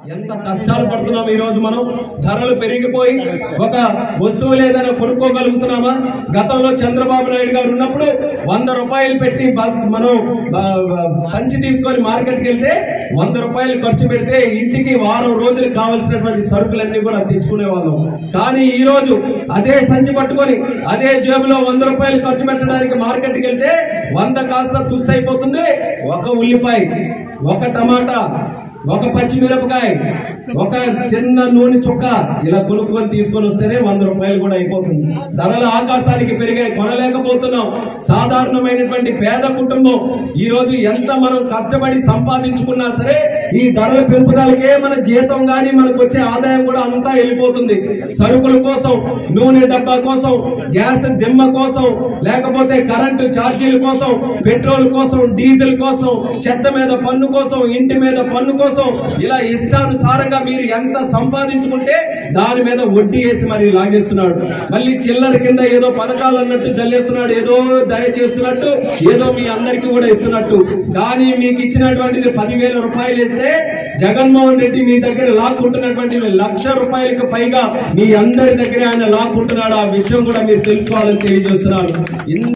ఎంత కష్టాలు పడుతున్నాం ఈ రోజు మనం ధరలు పెరిగిపోయి ఒక వస్తువు లేదని కొనుక్కోగలుగుతున్నామా గతంలో చంద్రబాబు నాయుడు గారు ఉన్నప్పుడు 100 రూపాయలు పెట్టి మనం సంచి తీసుకొని మార్కెట్కి వెళ్తే 100 రూపాయలు ఖర్చు పెడితే ఇంటికి వారం రోజులు కావాల్సినటువంటి సరుకులన్నీ కూడా తెచ్చుకునే వాళ్ళం కానీ ఈ రోజు అదే సంచి పట్టుకొని అదే జేబులో 100 రూపాయలు ఖర్చు పెట్టడానికి మార్కెట్కి వెళ్తే 100 కాస్త తుస్సు అయిపోతుంది ఒక ఉల్లిపాయ ఒక టమాటా ఒక పచ్చిమిరపకాయ ఒక చిన్న నూనె చుక్క ఇలా కొనుక్కొని తీసుకొని వస్తేనే 100 రూపాయలు కూడా అయిపోతుంది ధరలు ఆకాశానికి పెరిగాయి కొనలేకపోతున్నాం సాధారణమైనటువంటి పేద కుటుంబం ఈ రోజు ఎంత మనం కష్టపడి సంపాదించుకున్నా సరే ఈ ధరల పెంపుదలకే మన జీతం గాని మనకు వచ్చే ఆదాయం కూడా అంతా వెళ్ళిపోతుంది సరుకుల కోసం నూనె డబ్బా కోసం గ్యాస్ దిమ్మ కోసం లేకపోతే కరెంటు ఛార్జీల కోసం పెట్రోల్ కోసం డీజిల్ కోసం చెత్త మీద పన్ను కోసం ఇంటి మీద పన్ను కోసం ఇలా ఇష్టానుసారంగా మీరు ఎంత సంపాదించుకుంటే దాని మీద వడ్డీ వేసి మరి లాగేస్తున్నాడు మళ్ళీ చిల్లర కింద ఏదో పథకాలు అన్నట్టు చల్లేస్తున్నాడు ఏదో దయచేస్తున్నట్టు ఏదో మీ అందరికీ కూడా ఇస్తున్నట్టు కానీ మీకు ఇచ్చినటువంటిది 10,000 రూపాయలు ఇస్తే జగన్మోహన్ రెడ్డి మీ దగ్గర లాక్కుంటున్నటువంటి 1,00,000 రూపాయలకు పైగా మీ అందరి దగ్గర ఆయన లాక్కుంటున్నాడు ఆ విషయం కూడా మీరు తెలుసుకోవాలని తెలియజేస్తున్నారు